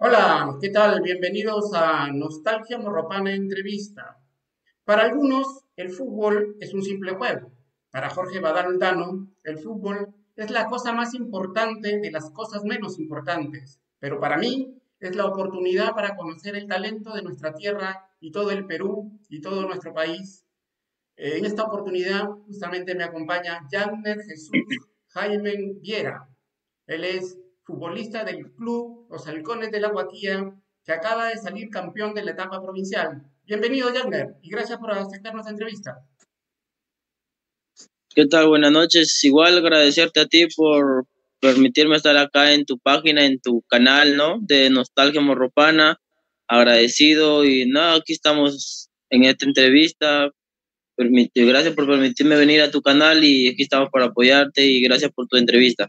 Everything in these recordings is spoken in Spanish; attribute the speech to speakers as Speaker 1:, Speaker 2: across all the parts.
Speaker 1: Hola, ¿qué tal? Bienvenidos a Nostalgia Morropana Entrevista. Para algunos, el fútbol es un simple juego. Para Jorge Badaldano, el fútbol es la cosa más importante de las cosas menos importantes. Pero para mí, es la oportunidad para conocer el talento de nuestra tierra y todo el Perú y todo nuestro país. En esta oportunidad, justamente me acompaña Janner Jesús Jaime Viera. Él es futbolista del club Los Halcones de la Guajira, que acaba de salir campeón de la etapa provincial. Bienvenido, Janner, y gracias por aceptar nuestra entrevista.
Speaker 2: ¿Qué tal? Buenas noches. Igual agradecerte a ti por permitirme estar acá en tu página, en tu canal, ¿no? De Nostalgia Morropana. Agradecido y nada, aquí estamos en esta entrevista. Gracias por permitirme venir a tu canal y aquí estamos para apoyarte y gracias por tu entrevista.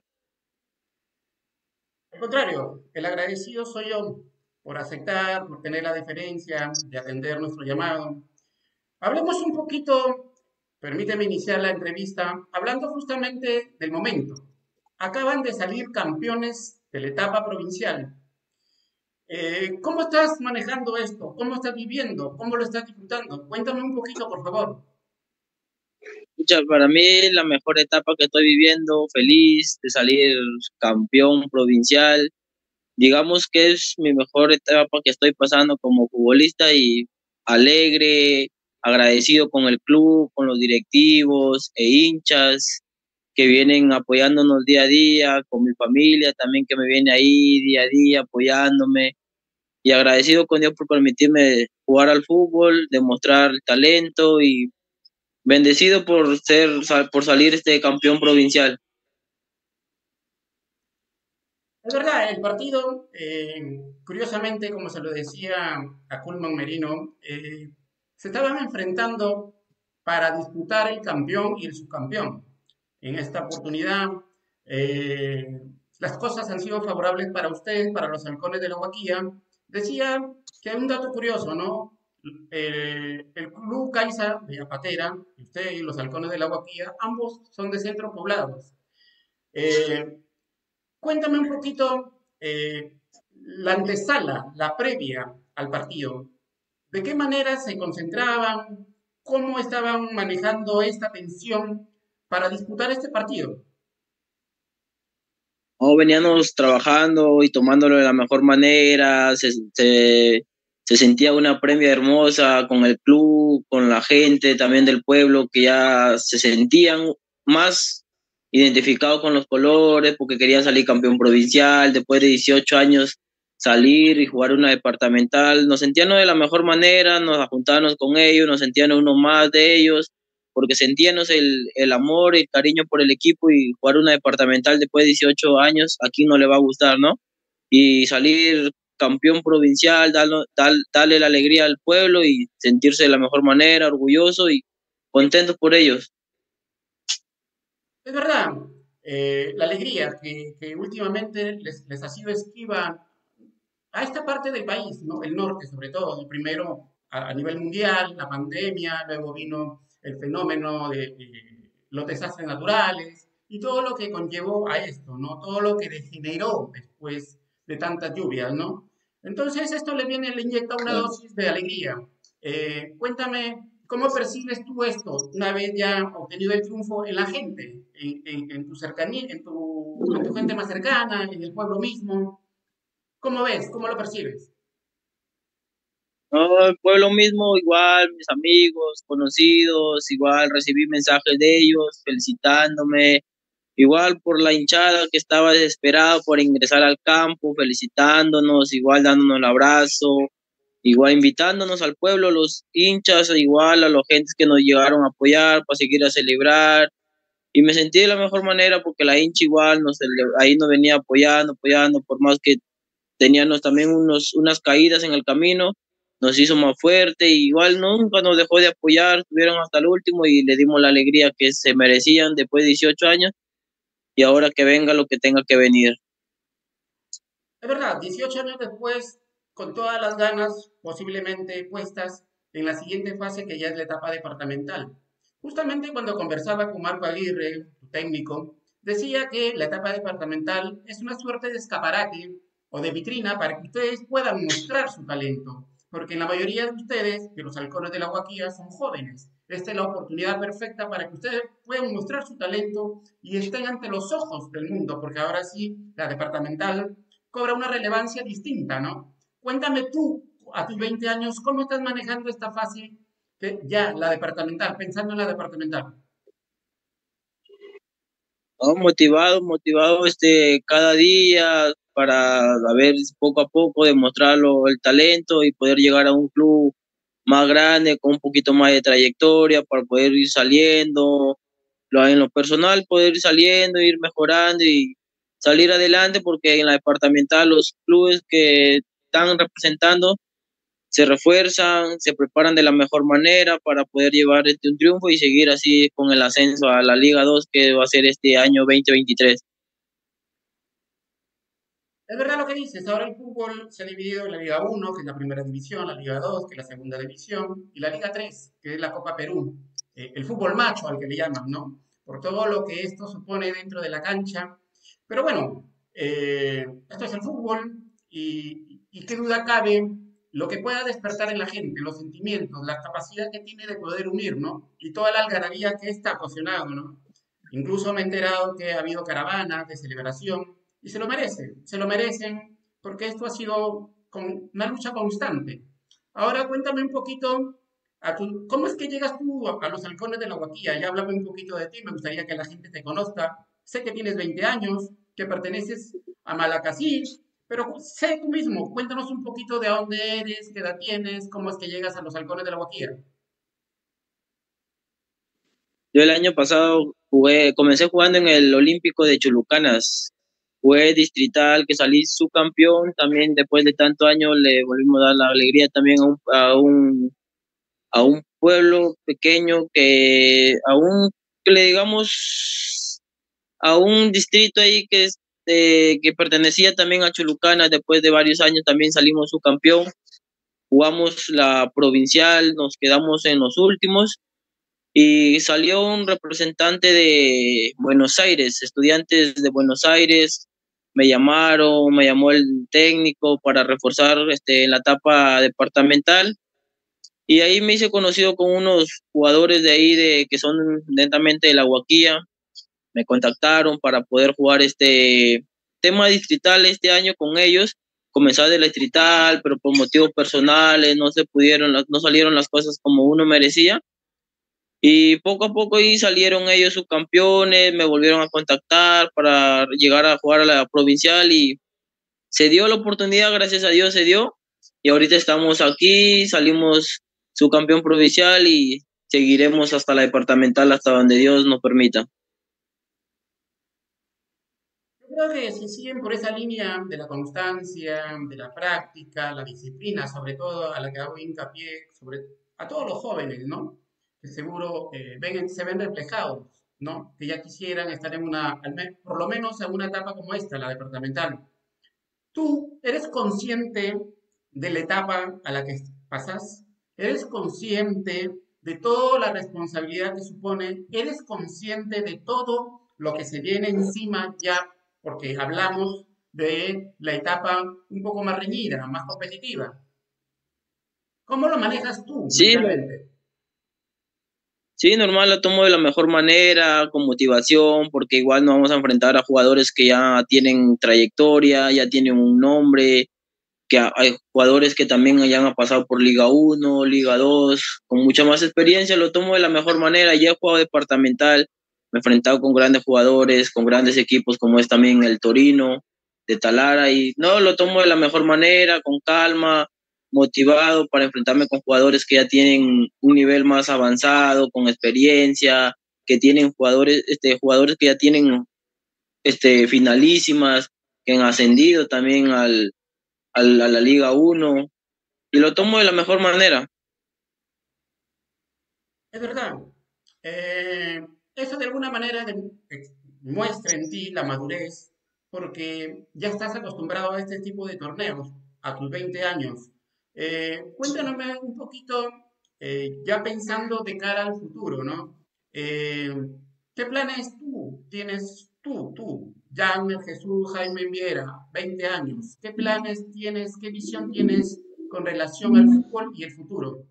Speaker 1: Al contrario, el agradecido soy yo por aceptar, por tener la deferencia de atender nuestro llamado. Hablemos un poquito, permíteme iniciar la entrevista, hablando justamente del momento. Acaban de salir campeones de la etapa provincial. ¿Cómo estás manejando esto? ¿Cómo estás viviendo? ¿Cómo lo estás disfrutando? Cuéntame un poquito, por favor.
Speaker 2: Pucha, para mí la mejor etapa que estoy viviendo, feliz de salir campeón provincial. Digamos que es mi mejor etapa que estoy pasando como futbolista y alegre, agradecido con el club, con los directivos e hinchas que vienen apoyándonos día a día, con mi familia también que me viene ahí día a día apoyándome y agradecido con Dios por permitirme jugar al fútbol, demostrar el talento y bendecido por salir este campeón provincial.
Speaker 1: Es verdad, el partido, curiosamente, como se lo decía a Kulman Merino, se estaban enfrentando para disputar el campeón y el subcampeón. En esta oportunidad, eh, las cosas han sido favorables para ustedes, para los halcones de la Guaquilla. Decía que hay un dato curioso, ¿no? El club Caixa de Yapatera, y usted y los halcones de la Guaquilla, ambos son de centros poblados. Eh, Cuéntame un poquito la antesala, la previa al partido. ¿De qué manera se concentraban? ¿Cómo estaban manejando esta tensión para disputar este partido?
Speaker 2: No, veníamos trabajando y tomándolo de la mejor manera, se sentía una premia hermosa con el club, con la gente también del pueblo, que ya se sentían más identificados con los colores, porque querían salir campeón provincial, después de 18 años salir y jugar una departamental, nos sentíamos de la mejor manera, nos juntábamos con ellos, nos sentíamos uno más de ellos porque sentíamos el amor, el cariño por el equipo y jugar una departamental después de 18 años, aquí no le va a gustar, ¿no? Y salir campeón provincial, darle la alegría al pueblo y sentirse de la mejor manera, orgulloso y contentos por ellos.
Speaker 1: Es verdad, la alegría que últimamente les ha sido esquiva a esta parte del país, ¿no? El norte sobre todo, primero a nivel mundial, la pandemia, luego vino el fenómeno de los desastres naturales y todo lo que conllevó a esto, ¿no? Todo lo que degeneró después de tantas lluvias, ¿no? Entonces esto le inyecta una
Speaker 2: Claro.
Speaker 1: dosis de alegría. Cuéntame, ¿cómo percibes tú esto una vez ya obtenido el triunfo en la gente, en tu cercanía, en tu gente más cercana, en el pueblo mismo? ¿Cómo ves? ¿Cómo lo percibes?
Speaker 2: No, el pueblo mismo, igual, mis amigos, conocidos, igual recibí mensajes de ellos felicitándome, igual por la hinchada que estaba desesperada por ingresar al campo, felicitándonos, igual dándonos el abrazo, igual invitándonos al pueblo, los hinchas, igual a los gentes que nos llegaron a apoyar para seguir a celebrar. Y me sentí de la mejor manera porque la hincha igual ahí nos venía apoyando, por más que teníamos también unas caídas en el camino, nos hizo más fuerte, y igual nunca nos dejó de apoyar, estuvieron hasta el último y le dimos la alegría que se merecían después de 18 años y ahora que venga lo que tenga que venir.
Speaker 1: Es verdad, 18 años después, con todas las ganas posiblemente puestas en la siguiente fase que ya es la etapa departamental. Justamente cuando conversaba con Marco Aguirre, tu técnico, decía que la etapa departamental es una suerte de escaparate o de vitrina para que ustedes puedan mostrar su talento. Porque la mayoría de ustedes, de los halcones de la Guajira, son jóvenes. Esta es la oportunidad perfecta para que ustedes puedan mostrar su talento y estén ante los ojos del mundo, porque ahora sí, la departamental cobra una relevancia distinta, ¿no? Cuéntame tú, a tus 20 años, ¿cómo estás manejando esta fase que ya, la departamental, pensando en la departamental?
Speaker 2: ¿No? Motivado cada día para a ver poco a poco demostrarlo el talento y poder llegar a un club más grande, con un poquito más de trayectoria, para poder ir saliendo, en lo personal poder ir saliendo, ir mejorando y salir adelante, porque en la departamental los clubes que están representando se refuerzan, se preparan de la mejor manera para poder llevar un triunfo y seguir así con el ascenso a la Liga 2 que va a ser este año 2023.
Speaker 1: Es verdad lo que dices, ahora el fútbol se ha dividido en la Liga 1, que es la primera división, la Liga 2, que es la segunda división, y la Liga 3, que es la Copa Perú. El fútbol macho, al que le llaman, ¿no? Por todo lo que esto supone dentro de la cancha. Pero bueno, esto es el fútbol y qué duda cabe lo que pueda despertar en la gente, los sentimientos, la capacidad que tiene de poder unir, ¿no? Y toda la algarabía que está ocasionado, ¿no? Incluso me he enterado que ha habido caravanas de celebración y se lo merecen porque esto ha sido una lucha constante. Ahora cuéntame un poquito, ¿cómo es que llegas tú a los halcones de la Guajira? Ya háblame un poquito de ti, me gustaría que la gente te conozca. Sé que tienes 20 años, que perteneces a Malacací, pero sé tú mismo, cuéntanos un poquito de dónde eres, qué edad tienes, cómo es que llegas a los halcones de la Guajira.
Speaker 2: Yo el año pasado comencé jugando en el Olímpico de Chulucanas, jugué distrital, que salí subcampeón, también después de tantos años le volvimos a dar la alegría también a un pueblo pequeño que le digamos, a un distrito ahí que pertenecía también a Chulucanas. Después de varios años también salimos subcampeón, jugamos la provincial, nos quedamos en los últimos y salió un representante de Buenos Aires, estudiantes de Buenos Aires, me llamó el técnico para reforzar en la etapa departamental y ahí me hice conocido con unos jugadores de ahí que son netamente de la Guaquía. Me contactaron para poder jugar este tema distrital este año con ellos. Comenzar de la distrital, pero por motivos personales no salieron las cosas como uno merecía. Y poco a poco ahí salieron ellos subcampeones, me volvieron a contactar para llegar a jugar a la provincial y se dio la oportunidad, gracias a Dios se dio. Y ahorita estamos aquí, salimos subcampeón provincial y seguiremos hasta la departamental, hasta donde Dios nos permita.
Speaker 1: Yo creo que si siguen por esa línea de la constancia, de la práctica, la disciplina, sobre todo a la que hago hincapié, a todos los jóvenes, ¿no? Que seguro se ven reflejados, ¿no? Que ya quisieran estar en por lo menos en una etapa como esta, la departamental. ¿Tú eres consciente de la etapa a la que pasas? ¿Eres consciente de toda la responsabilidad que supone? ¿Eres consciente de todo lo que se viene encima ya? Porque hablamos de la etapa un poco más reñida, más competitiva. ¿Cómo lo manejas tú
Speaker 2: Sí,
Speaker 1: mentalmente?
Speaker 2: sí, normal, lo tomo de la mejor manera, con motivación, porque igual nos vamos a enfrentar a jugadores que ya tienen trayectoria, ya tienen un nombre, hay jugadores que también ya han pasado por Liga 1, Liga 2, con mucha más experiencia. Lo tomo de la mejor manera. Ya he jugado departamental, me he enfrentado con grandes jugadores, con grandes equipos como es también el Torino de Talara, y no, lo tomo de la mejor manera, con calma, motivado para enfrentarme con jugadores que ya tienen un nivel más avanzado, con experiencia, que tienen jugadores que ya tienen finalísimas, que han ascendido también a la Liga 1 y lo tomo de la mejor manera.
Speaker 1: Es verdad. Eso de alguna manera muestra en ti la madurez, porque ya estás acostumbrado a este tipo de torneos, a tus 20 años. Cuéntanos un poquito, ya pensando de cara al futuro, ¿no? Eh, ¿Qué planes tú tienes, tú, Jan Jesús Jaime Viera, 20 años. ¿Qué planes tienes, qué visión tienes con relación al fútbol y el futuro?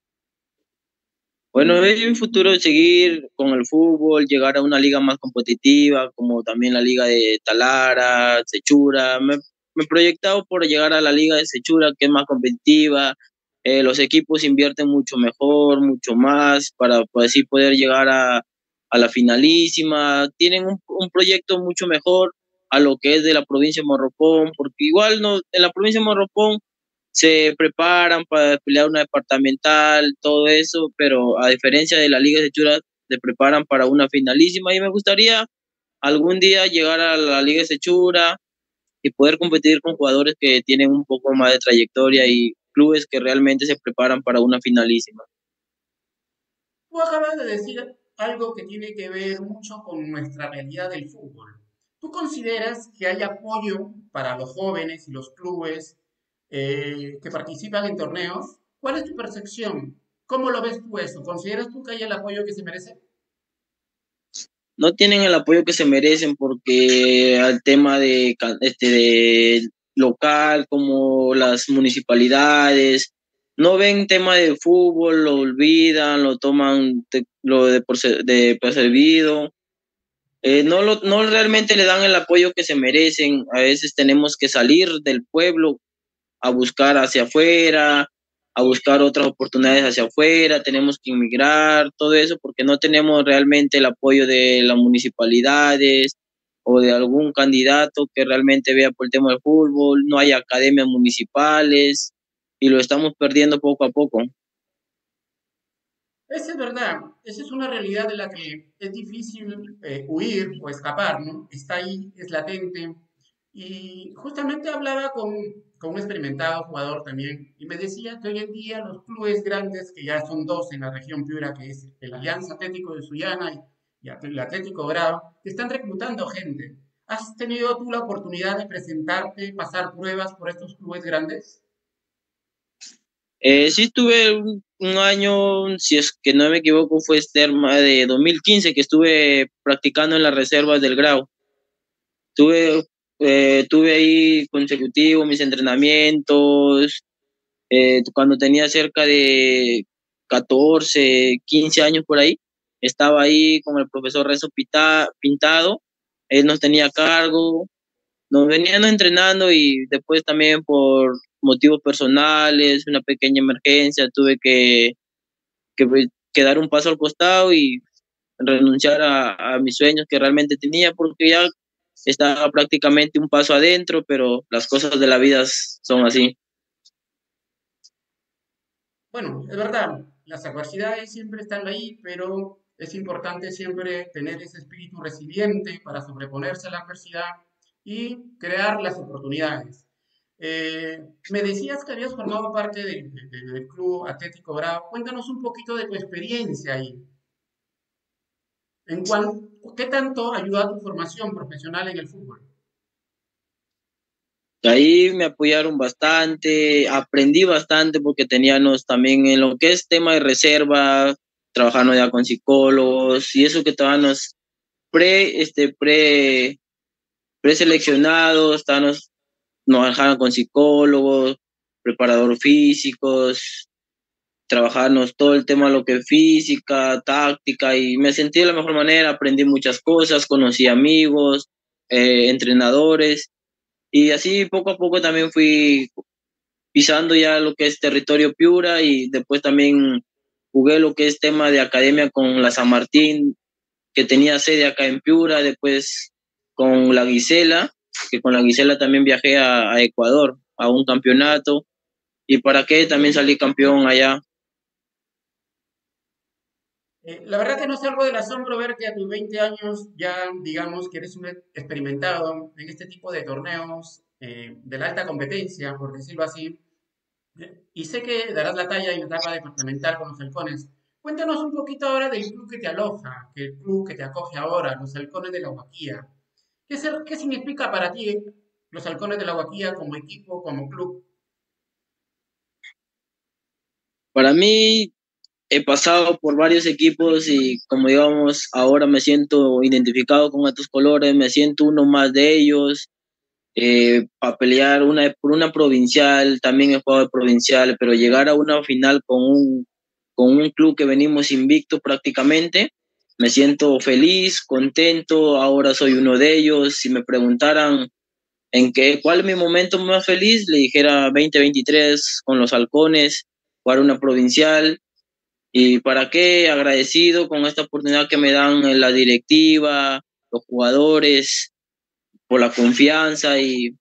Speaker 2: Bueno, veo un futuro de seguir con el fútbol, llegar a una liga más competitiva, como también la liga de Talara, Sechura. Me he proyectado por llegar a la liga de Sechura, que es más competitiva. Los equipos invierten mucho mejor, mucho más, para pues, así poder llegar a la finalísima. Tienen un proyecto mucho mejor a lo que es de la provincia de Morropón, porque igual no, en la provincia de Morropón se preparan para pelear una departamental, todo eso, pero a diferencia de la Liga de Sechura, se preparan para una finalísima y me gustaría algún día llegar a la Liga de Sechura y poder competir con jugadores que tienen un poco más de trayectoria y clubes que realmente se preparan para una finalísima.
Speaker 1: Tú acabas de decir algo que tiene que ver mucho con nuestra realidad del fútbol. ¿Tú consideras que hay apoyo para los jóvenes y los clubes que participan en torneos? ¿Cuál es tu percepción? ¿Cómo lo ves tú eso? ¿Consideras tú que hay el apoyo que se merece?
Speaker 2: No tienen el apoyo que se merecen porque al tema de local como las municipalidades no ven tema de fútbol, lo olvidan, lo toman lo de por servido. No realmente le dan el apoyo que se merecen. A veces tenemos que salir del pueblo a buscar hacia afuera, a buscar otras oportunidades hacia afuera, tenemos que inmigrar, todo eso, porque no tenemos realmente el apoyo de las municipalidades o de algún candidato que realmente vea por el tema del fútbol, no hay academias municipales y lo estamos perdiendo poco a poco.
Speaker 1: Esa es verdad, esa es una realidad de la que es difícil huir o escapar, ¿no? Está ahí, es latente. Y justamente hablaba con un experimentado jugador también y me decía que hoy en día los clubes grandes, que ya son dos en la región Piura, que es el Alianza Atlético de Sullana y el Atlético Grau, que están reclutando gente. ¿Has tenido tú la oportunidad de presentarte, pasar pruebas por estos clubes grandes?
Speaker 2: Sí estuve un año, si es que no me equivoco, fue este de 2015 que estuve practicando en las reservas del Grau. Tuve ahí consecutivo mis entrenamientos, cuando tenía cerca de 14 15 años por ahí, estaba ahí con el profesor Pintado, él nos tenía a cargo, nos venían entrenando y después también por motivos personales, una pequeña emergencia, tuve que dar un paso al costado y renunciar a mis sueños que realmente tenía porque ya estaba prácticamente un paso adentro, pero las cosas de la vida son así.
Speaker 1: Bueno, es verdad, las adversidades siempre están ahí, pero es importante siempre tener ese espíritu resiliente para sobreponerse a la adversidad y crear las oportunidades. Me decías que habías formado parte del Club Atlético Bravo. Cuéntanos un poquito de tu experiencia ahí. ¿Qué tanto ayuda a tu formación profesional en el fútbol?
Speaker 2: Ahí me apoyaron bastante, aprendí bastante porque teníamos también en lo que es tema de reserva, trabajando ya con psicólogos y eso que estábamos pre, este, pre, preseleccionados, nos dejaban con psicólogos, preparador físicos, trabajarnos todo el tema, lo que es física, táctica, y me sentí de la mejor manera, aprendí muchas cosas, conocí amigos, entrenadores, y así poco a poco también fui pisando ya lo que es territorio Piura y después también jugué lo que es tema de academia con la San Martín, que tenía sede acá en Piura, después con la Gisela, que con la Gisela también viajé a Ecuador a un campeonato, y para qué también salí campeón allá.
Speaker 1: La verdad que no es algo del asombro ver que a tus 20 años ya, digamos, que eres un experimentado en este tipo de torneos de la alta competencia, por decirlo así, y sé que darás la talla en la etapa departamental con los halcones. Cuéntanos un poquito ahora del club que te aloja, que el club que te acoge ahora, los halcones de la Huaquía. ¿Qué significa para ti los halcones de la Huaquía como equipo, como club?
Speaker 2: Para mí he pasado por varios equipos y como digamos, ahora me siento identificado con estos colores, me siento uno más de ellos. Para pelear por una provincial, también he jugado de provincial, pero llegar a una final con un club que venimos invicto prácticamente, me siento feliz, contento, ahora soy uno de ellos. Si me preguntaran cuál es mi momento más feliz, le dijera 2023 con los Halcones, jugar una provincial. ¿Y para qué? Agradecido con esta oportunidad que me dan en la directiva, los jugadores, por la confianza y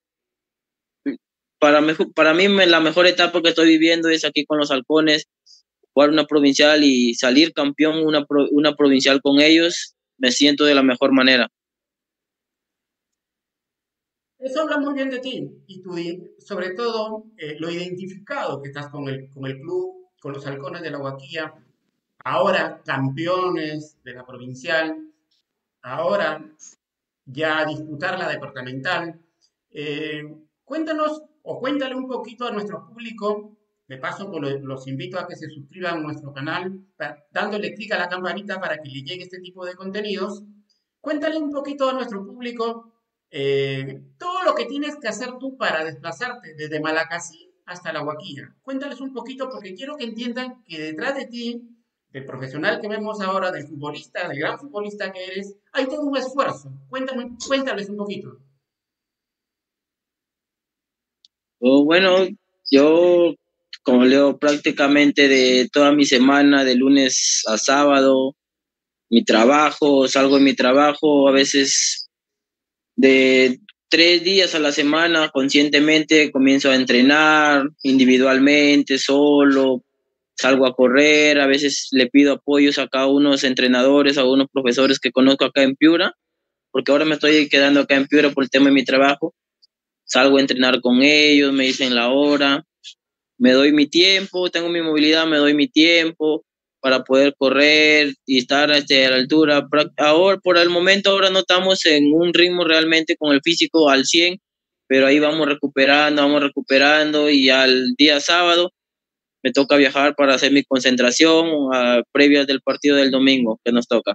Speaker 2: para mí la mejor etapa que estoy viviendo es aquí con los Halcones, jugar una provincial y salir campeón una provincial con ellos, me siento de la mejor manera.
Speaker 1: Eso habla muy bien de ti y sobre todo lo identificado que estás con el club, con los Halcones de la Guaquilla, ahora campeones de la provincial, ahora ya a disputar la departamental. Eh, Cuéntanos o cuéntale un poquito a nuestro público. De paso, pues, los invito a que se suscriban a nuestro canal, dándole clic a la campanita para que le llegue este tipo de contenidos. Cuéntale un poquito a nuestro público todo lo que tienes que hacer tú para desplazarte desde Malacasí hasta La Guaquilla. Cuéntales un poquito porque quiero que entiendan que detrás de ti, del profesional que vemos ahora, del futbolista, del gran futbolista que eres, hay todo un esfuerzo. Cuéntales un poquito.
Speaker 2: Bueno, yo como leo prácticamente de toda mi semana, de lunes a sábado, mi trabajo, salgo de mi trabajo a veces de 3 días a la semana, conscientemente comienzo a entrenar individualmente, solo, salgo a correr, a veces le pido apoyos a cada uno de los entrenadores, a unos profesores que conozco acá en Piura, porque ahora me estoy quedando acá en Piura por el tema de mi trabajo, salgo a entrenar con ellos, me dicen la hora, me doy mi tiempo, tengo mi movilidad, me doy mi tiempo para poder correr y estar a la altura. Ahora, por el momento, ahora no estamos en un ritmo realmente con el físico al 100, pero ahí vamos recuperando y al día sábado me toca viajar para hacer mi concentración previa del partido del domingo que nos toca.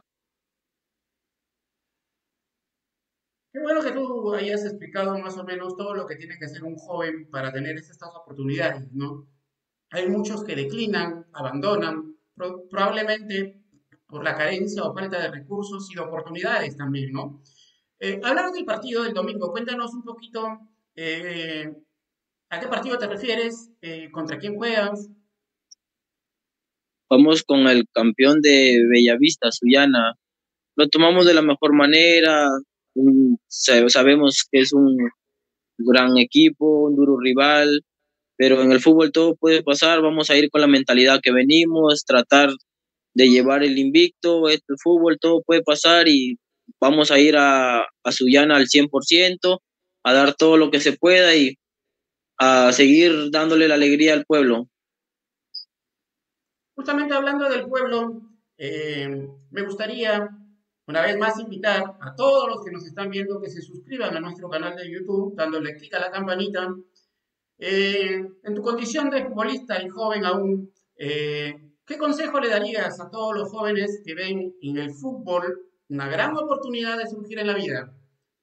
Speaker 1: Qué bueno que tú hayas explicado más o menos todo lo que tiene que hacer un joven para tener estas oportunidades, ¿no? Hay muchos que declinan, abandonan, probablemente por la carencia o falta de recursos y de oportunidades también, ¿no? Hablando del partido del domingo, cuéntanos un poquito eh, a qué partido te refieres, contra quién juegas.
Speaker 2: Vamos con el campeón de Bellavista, Sullana. Lo tomamos de la mejor manera. Sabemos que es un gran equipo, un duro rival, pero en el fútbol todo puede pasar. Vamos a ir con la mentalidad que venimos, tratar de llevar el invicto. El fútbol todo puede pasar y vamos a ir a Sullana al 100%, a dar todo lo que se pueda y a seguir dándole la alegría al pueblo.
Speaker 1: Justamente hablando del pueblo, me gustaría una vez más invitar a todos los que nos están viendo que se suscriban a nuestro canal de YouTube, dándole clic a la campanita. En tu condición de futbolista y joven aún, ¿qué consejo le darías a todos los jóvenes que ven en el fútbol una gran oportunidad de surgir en la vida?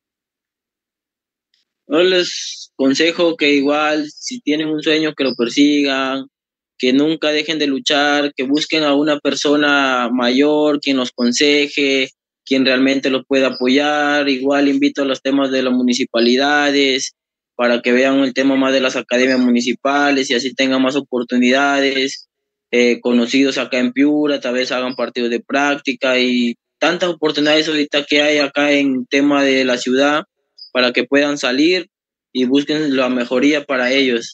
Speaker 2: Yo les aconsejo que igual, si tienen un sueño, que lo persigan, que nunca dejen de luchar, que busquen a una persona mayor, quien los aconseje, quien realmente los pueda apoyar. Igual invito a los temas de las municipalidades para que vean el tema más de las academias municipales y así tengan más oportunidades, conocidos acá en Piura, tal vez hagan partidos de práctica y tantas oportunidades ahorita que hay acá en tema de la ciudad para que puedan salir y busquen la mejoría para ellos.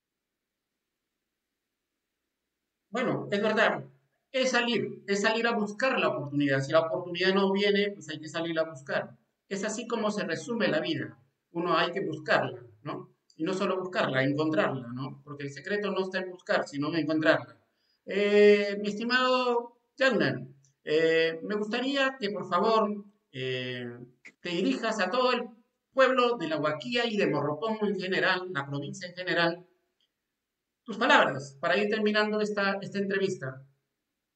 Speaker 1: Bueno, es verdad, es salir a buscar la oportunidad. Si la oportunidad no viene, pues hay que salir a buscar. Es así como se resume la vida. Uno hay que buscarla, ¿no? Y no solo buscarla, encontrarla, ¿no? Porque el secreto no está en buscar, sino en encontrarla. Mi estimado Jagner, me gustaría que por favor te dirijas a todo el pueblo de La Huaquía y de Morropón en general, la provincia en general, tus palabras para ir terminando esta entrevista.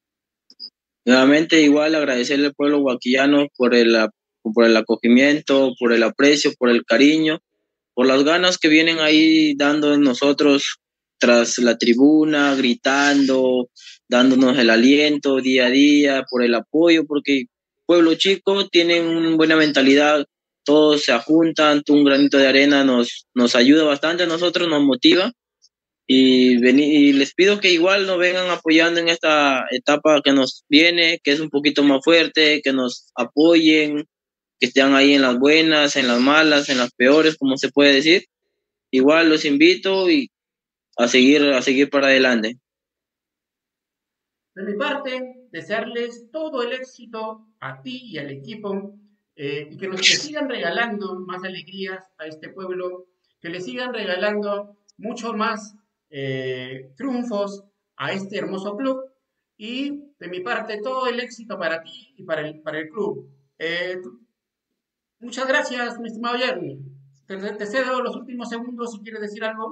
Speaker 2: Nuevamente, igual agradecerle al pueblo guaquillano por el acogimiento, por el aprecio, por el cariño, por las ganas que vienen ahí dando en nosotros tras la tribuna, gritando, dándonos el aliento día a día, por el apoyo, porque pueblo chico tienen una buena mentalidad, todos se juntan, un granito de arena nos ayuda bastante, a nosotros nos motiva y les pido que igual nos vengan apoyando en esta etapa que nos viene, que es un poquito más fuerte, que nos apoyen, que estén ahí en las buenas, en las malas, en las peores, como se puede decir. Igual los invito y a seguir para adelante.
Speaker 1: De mi parte, desearles todo el éxito a ti y al equipo y que nos le sigan regalando más alegrías a este pueblo, que le sigan regalando mucho más triunfos a este hermoso club y de mi parte todo el éxito para ti y para el club. Muchas gracias, mi estimado Jeremy. Te cedo los últimos segundos si quieres decir algo.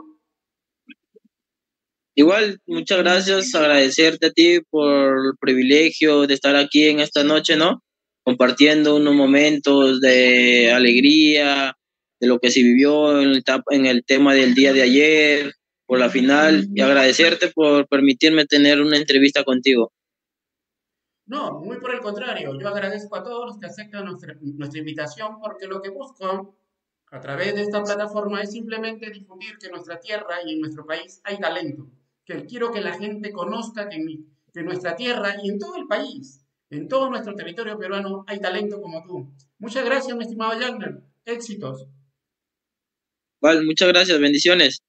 Speaker 2: Igual, muchas gracias, agradecerte a ti por el privilegio de estar aquí en esta noche, ¿no? Compartiendo unos momentos de alegría, de lo que se vivió en el tema del día de ayer, por la final, y agradecerte por permitirme tener una entrevista contigo.
Speaker 1: No, muy por el contrario. Yo agradezco a todos los que aceptan nuestra invitación porque lo que busco a través de esta plataforma es simplemente difundir que en nuestra tierra y en nuestro país hay talento. Que quiero que la gente conozca que en nuestra tierra y en todo el país, en todo nuestro territorio peruano, hay talento como tú. Muchas gracias, mi estimado Jagner. Éxitos.
Speaker 2: Vale, muchas gracias, bendiciones.